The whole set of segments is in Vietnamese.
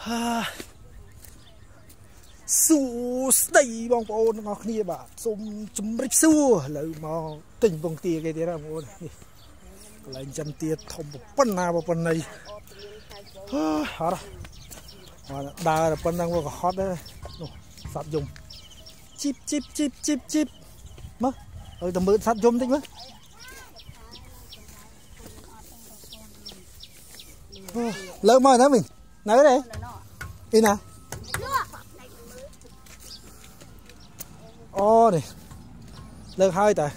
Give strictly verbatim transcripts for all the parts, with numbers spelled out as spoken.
Su đây bong bồn ngọc nia bà xôm chấm rít xua lợi mò tình bông tia cái thế nào bông lại chân tia thòng một phần nào một phần này hả đó đa là phần đang vô hot đấy sát dùng chip chip chip chip chip mất ở tầm bự sát dùng tính mất lỡ mời nữa mình nói đây đi nào ô này lỡ hai tại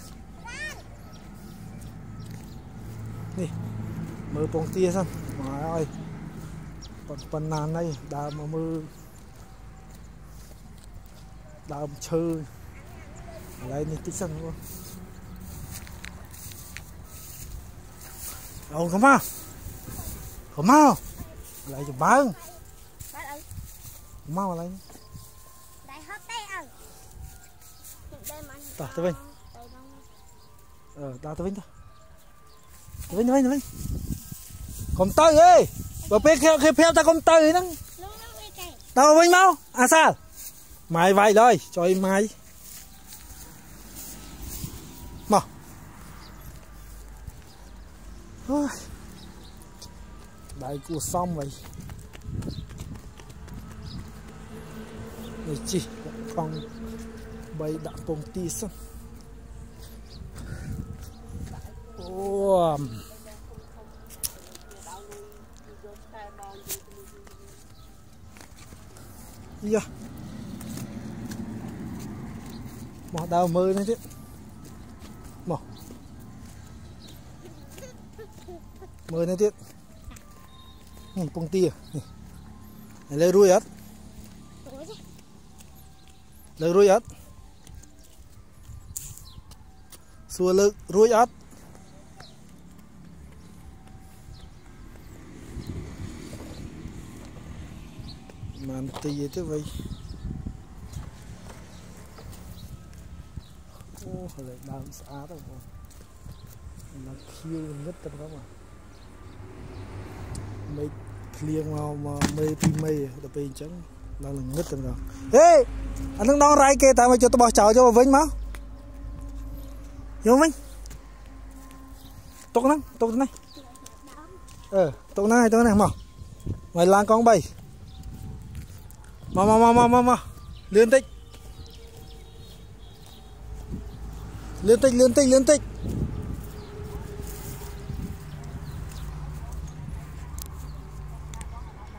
đi mơ bông tia xong mà ơi còn phần nàn đây đã mà mơ đã chơi lấy đi tích sân luôn đâu không mau không mau lại chụp bán không mau lại ta tới bên ờ ta tới bên ta tới bên tới bên còn tới ơi bà biết theo theo ta không tới nữa tao bên mau à sao mày vậy rồi cho em mày mà đại của xong vậy người chi con bay đã bông tia xong oh. Yeah. Mà đào mơ này chứ mà mơ này chứ bông tia này lấy ruồi ớt lấy ruồi ớt xua lơ ruồi ớt màn tì thế vậy ô lại đào xã đâu mà nó khiêu nhất tâm đó mà mấy liền vào mà mê phi mê đập bên trắng đó là nhất tâm đó ê anh đang đón rai kê tại mày cho tôi bỏ chảo cho vinh máu hiểu không tốt lắm tốt này ờ tốt này tốt này mà mày lang con bay mà mà mà mà mà mà liên tích liên tích liên tích liên tích